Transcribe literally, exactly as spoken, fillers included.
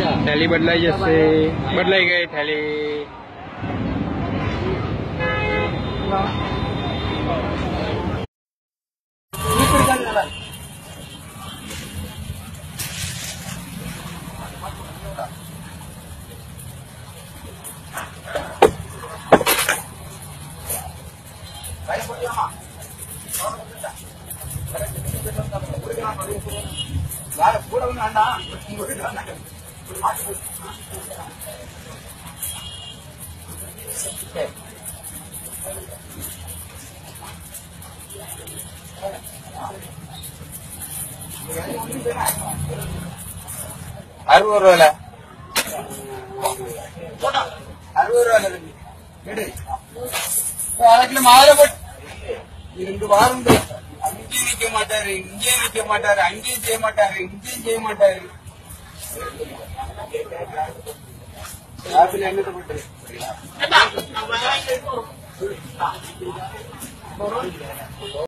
थैली बदलाई जैसे बदलाई गई थैली அறுபது ரூபாயில அறுபது ரூபாயில அரை கிலோ மாதுளை போட்டு இரண்டு வாரம் அங்கேயும் நிக்க மாட்டாரு இங்கேயும் நிக்க மாட்டாரு அங்கேயும் செய்ய மாட்டாரு இங்கேயும் செய்ய மாட்டாரு என்ன